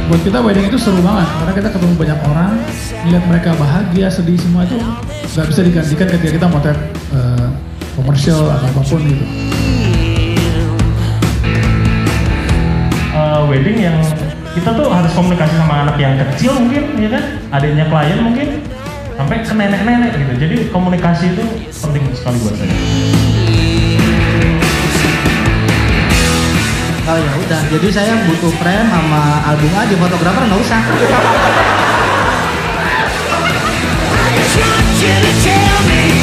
buat kita wedding itu seru banget karena kita ketemu banyak orang, lihat mereka bahagia, sedih, semua itu nggak bisa digantikan ketika kita motret komersial atau apapun gitu. Wedding yang kita tuh harus komunikasi sama anak yang kecil mungkin, ya kan, adiknya klien mungkin, sampai ke nenek-nenek gitu. Jadi komunikasi itu penting sekali buat saya. Oh ya udah, jadi saya butuh frame sama album aja, fotografer nggak usah. I just want you to tell me